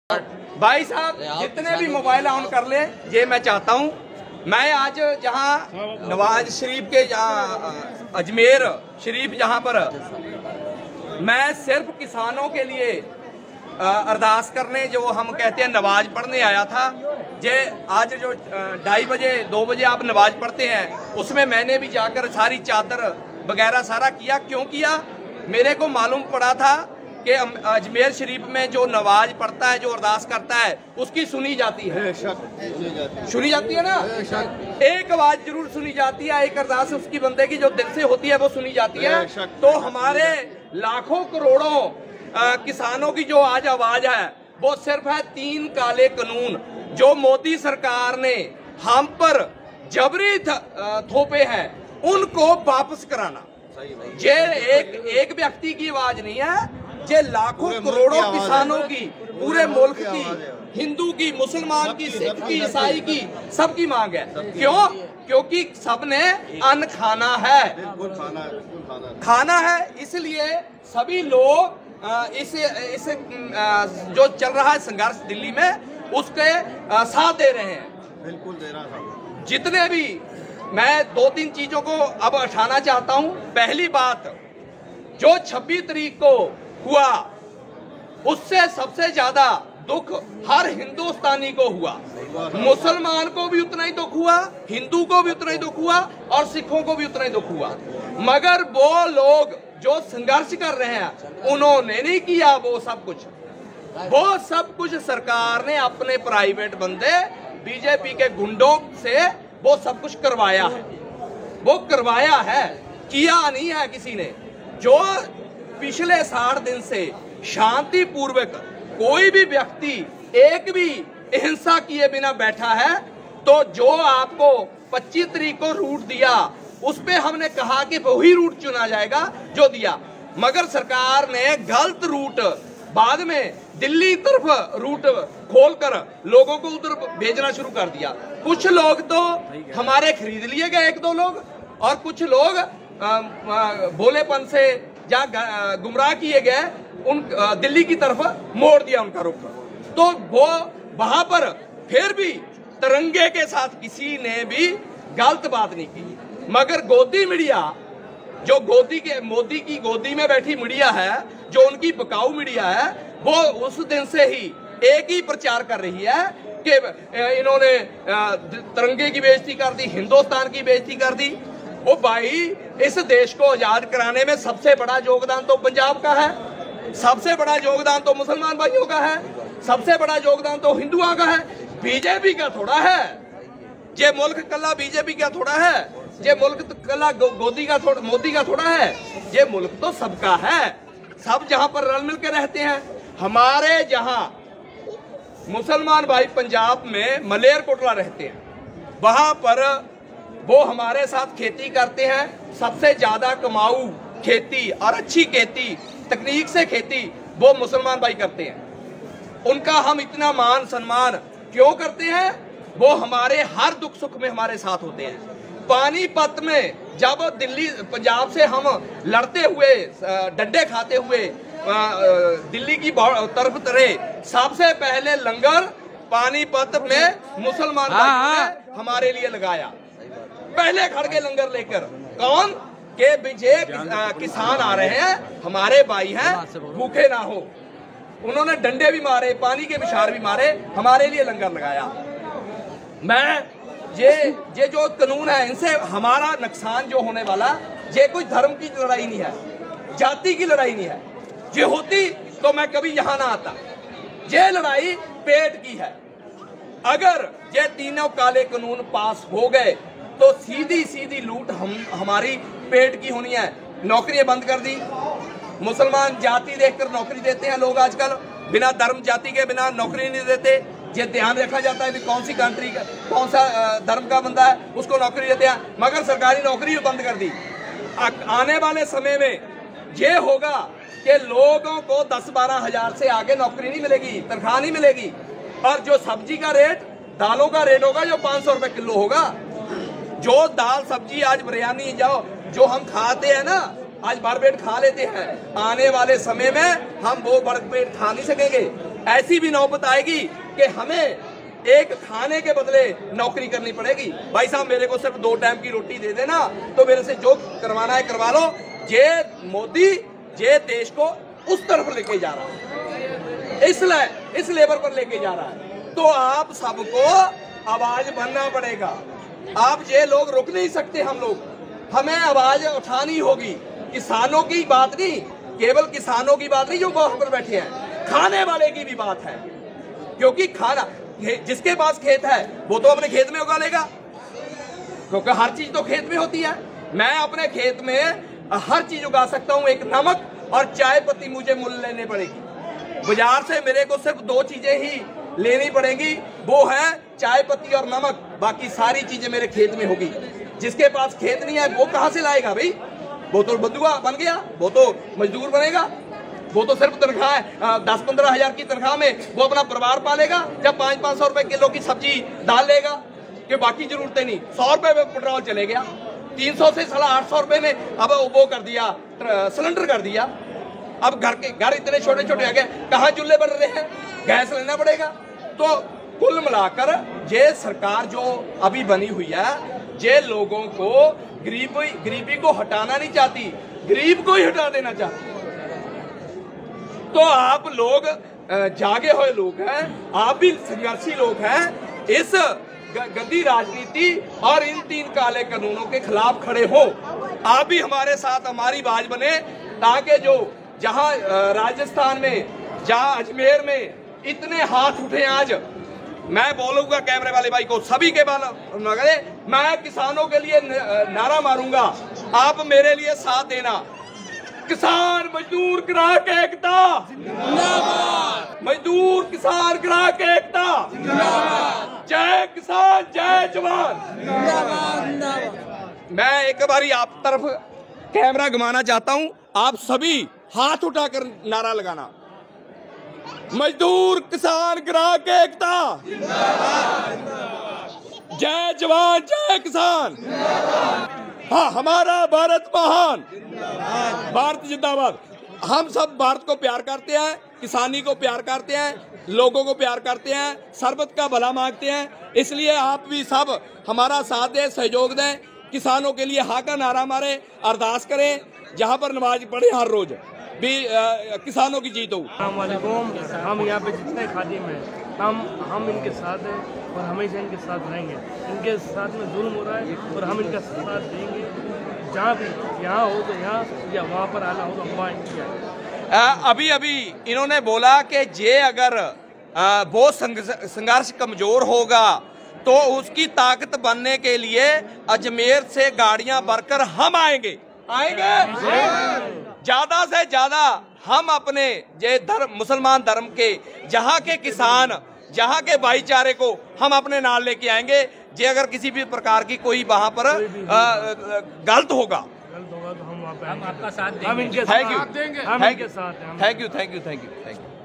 भाई साहब जितने भी मोबाइल ऑन कर ले, ये मैं चाहता हूँ। मैं आज जहाँ नवाज शरीफ के अजमेर शरीफ जहाँ पर मैं सिर्फ किसानों के लिए अरदास करने, जो हम कहते हैं नमाज पढ़ने आया था। जे आज जो 2:30 बजे 2 बजे आप नमाज पढ़ते हैं, उसमें मैंने भी जाकर सारी चादर वगैरह सारा किया। क्यों किया? मेरे को मालूम पड़ा था कि अजमेर शरीफ में जो नमाज पढ़ता है, जो अरदास करता है, उसकी सुनी जाती है। सुनी जाती है ना, एक आवाज जरूर सुनी जाती है। एक अरदास उसकी बंदे की जो दिल से होती है वो सुनी जाती है। तो हमारे लाखों करोड़ों किसानों की जो आज आवाज है, वो सिर्फ है 3 काले कानून जो मोदी सरकार ने हम पर जबरी थोपे हैं, उनको वापस कराना। ये एक व्यक्ति की आवाज नहीं है, ये लाखों करोड़ों किसानों की, पूरे मुल्क की, हिंदू की, मुसलमान की, सिख की, ईसाई की, सबकी मांग है। क्यों? क्योंकि सबने अन्न खाना है, खाना है। इसलिए सभी लोग इस जो चल रहा है संघर्ष दिल्ली में, उसके साथ दे रहे हैं। बिल्कुल दे रहा था। जितने भी, मैं 2-3 चीजों को अब उठाना चाहता हूं। पहली बात, जो 26 तारीख को हुआ, उससे सबसे ज्यादा दुख हर हिंदुस्तानी को हुआ। मुसलमान को भी उतना ही दुख हुआ, हिंदू को भी उतना ही दुख हुआ, और सिखों को भी उतना ही दुख हुआ। मगर वो लोग जो संघर्ष कर रहे हैं, उन्होंने नहीं किया वो सब कुछ सरकार ने अपने प्राइवेट बंदे, बीजेपी के गुंडों से वो सब कुछ करवाया है। वो करवाया है, किया नहीं है किसी ने। जो पिछले 60 दिन से शांति पूर्वक कोई भी व्यक्ति एक भी हिंसा किए बिना बैठा है, तो जो आपको 25 तारीख को रूट दिया, उस पे हमने कहा कि वही रूट चुना जाएगा जो दिया। मगर सरकार ने गलत रूट, बाद में दिल्ली तरफ रूट खोलकर लोगों को उधर भेजना शुरू कर दिया। कुछ लोग तो हमारे खरीद लिए गए, 1-2 लोग, और कुछ लोग भोलेपन से जहाँ गुमराह किए गए, उन दिल्ली की तरफ मोड़ दिया उनका रुख। तो वो वहां पर फिर भी तिरंगे के साथ किसी ने भी गलत बात नहीं की। मगर गोदी मीडिया, जो मोदी की गोदी में बैठी मीडिया है, जो उनकी बकाऊ मीडिया है, वो उस दिन से ही एक ही प्रचार कर रही है कि इन्होंने तिरंगे की बेइज्जती कर दी, हिंदुस्तान की बेइज्जती कर दी। ओ भाई, इस देश को आजाद कराने में सबसे बड़ा योगदान तो पंजाब का है, सबसे बड़ा योगदान तो मुसलमान भाइयों का है, सबसे बड़ा योगदान तो हिंदुओं का है। बीजेपी का थोड़ा है ये मुल्क, कला बीजेपी का थोड़ा है ये मुल्क, तो कला मोदी का थोड़ा है। ये मुल्क तो सबका है, सब जहां पर रल मिल के रहते हैं। हमारे जहां मुसलमान भाई पंजाब में मलेरकोटला रहते हैं, वहां पर वो हमारे साथ खेती करते हैं। सबसे ज्यादा कमाऊ खेती और अच्छी खेती, तकनीक से खेती, वो मुसलमान भाई करते हैं। उनका हम इतना मान सम्मान क्यों करते हैं? वो हमारे हर दुख सुख में हमारे साथ होते हैं। पानीपत में जब दिल्ली पंजाब से हम लड़ते हुए, डंडे खाते हुए दिल्ली की तरफ तरे, सबसे पहले लंगर पानीपत में मुसलमान भाइयों ने हमारे लिए लगाया। पहले खड़गे लंगर लेकर, कौन के विजय किसान आ रहे हैं, हमारे भाई हैं, भूखे ना हो। उन्होंने डंडे भी मारे, पानी के विशार भी मारे, हमारे लिए लंगर लगाया। मैं ये जो कानून है, इनसे हमारा नुकसान जो होने वाला, ये कोई धर्म की लड़ाई नहीं है, जाति की लड़ाई नहीं है। ये होती तो मैं कभी यहाँ ना आता। ये लड़ाई पेट की है। अगर ये तीनों काले कानून पास हो गए, तो सीधी लूट हमारी पेट की होनी है। नौकरियां बंद कर दी, मुसलमान जाति देखकर नौकरी देते हैं लोग आजकल, बिना धर्म जाति के बिना नौकरी नहीं देते। ये ध्यान रखा जाता है कि कौन सी कंट्री का, कौन सा धर्म का बंदा है, उसको नौकरी देते हैं। मगर सरकारी नौकरी बंद कर दी। आने वाले समय में ये होगा कि लोगों को 10-12 हजार से आगे नौकरी नहीं मिलेगी, तनख्वाह नहीं मिलेगी। और जो सब्जी का रेट, दालों का रेट होगा जो 500 रुपए किलो होगा। जो दाल सब्जी आज बिरयानी जो हम खाते हैं ना, आज भर पेट खा लेते हैं, आने वाले समय में हम वो भर पेट खा नहीं सकेंगे। ऐसी भी नौबत आएगी कि हमें एक खाने के बदले नौकरी करनी पड़ेगी। भाई साहब मेरे को सिर्फ 2 टाइम की रोटी दे देना, तो मेरे से जो करवाना है करवा लो। ये मोदी ये देश को उस तरफ लेके जा रहा है, इस लेवल पर लेके जा रहा है। तो आप सबको आवाज बनना पड़ेगा। आप ये लोग रुक नहीं सकते, हम लोग, हमें आवाज उठानी होगी। किसानों की बात नहीं, केवल किसानों की बात नहीं जो वहां पर बैठे हैं, खाने वाले की भी बात है। क्योंकि खाना, जिसके पास खेत है वो तो अपने खेत में उगा लेगा, क्योंकि हर चीज तो खेत में होती है। मैं अपने खेत में हर चीज उगा सकता हूँ। एक नमक और चाय पत्ती मुझे मूल्य लेने पड़ेगी। बाजार से मेरे को सिर्फ 2 चीजें ही लेनी पड़ेगी, वो है चाय पत्ती और नमक। बाकी सारी चीजें मेरे खेत में होगी। जिसके पास खेत नहीं है वो कहां से लाएगा भाई? वो तो बंधुआ बन गया, वो तो मजदूर बनेगा। वो तो सिर्फ तनख्वाह 10-15 हजार की तनख्वाह में वो अपना परिवार पालेगा। जब 500-500 रुपए किलो की सब्जी डाल लेगा कि बाकी जरूरतें नहीं। 100 रुपए में पेट्रोल चले गया, 300 से 800 रुपए में अब वो कर दिया, सिलेंडर कर दिया। अब घर इतने छोटे छोटे आ गए, कहाँ चूल्हे बन रहे हैं, गैस लेना पड़ेगा। तो कुल मिलाकर ये सरकार जो अभी बनी हुई है, ये लोगों को गरीबी को हटाना नहीं चाहती, गरीब को ही हटा देना चाहती। तो आप लोग जागे हुए लोग हैं, आप भी संघर्षी लोग हैं। इस गंदी राजनीति और इन 3 काले कानूनों के खिलाफ खड़े हो। आप भी हमारे साथ हमारी आवाज बने, ताकि जो जहां राजस्थान में, जहां अजमेर में इतने हाथ उठे आज, मैं बोलूंगा कैमरे वाले भाई को, सभी के बाल मैं किसानों के लिए नारा मारूंगा, आप मेरे लिए साथ देना। किसान मजदूर ग्राहक एकता जिंदाबाद, मजदूर किसान ग्राहक एकता जिंदाबाद, जय किसान जय जवान जिंदाबाद। मैं एक बारी आप तरफ कैमरा घुमाना चाहता हूं, आप सभी हाथ उठाकर नारा लगाना, मजदूर किसान ग्राहक एकता जिंदाबाद, जय जवान जय किसान। हाँ, हमारा भारत महान, भारत जिंदाबाद। हम सब भारत को प्यार करते हैं, किसानी को प्यार करते हैं, लोगों को प्यार करते हैं, सरबत का भला मांगते हैं। इसलिए आप भी सब हमारा साथ दें, सहयोग दें, किसानों के लिए हा का नारा मारे, अरदास करें, जहाँ पर नमाज पढ़े हर रोज भी किसानों की जीत हो। हम यहाँ पे जितने खादिम हैं, हम इनके साथ हैं और हमेशा इनके साथ रहेंगे। इनके साथ में जुल्म हो रहा है और हम इनका साथ देंगे। जहाँ भी यहाँ हो तो यहाँ, या वहाँ पर आना हो तो वहाँ इनकी अभी इन्होंने बोला कि जे अगर वो संघर्ष कमजोर होगा तो उसकी ताकत बनने के लिए अजमेर से गाड़ियां भरकर हम आएंगे। ज्यादा से ज्यादा हम अपने जे धर्म, मुसलमान धर्म के, जहाँ के किसान, जहाँ के भाईचारे को हम अपने नाल लेके आएंगे। जे अगर किसी भी प्रकार की कोई वहाँ पर गलत होगा तो हम आपका साथ देंगे। Thank you, thank you, thank you, thank you.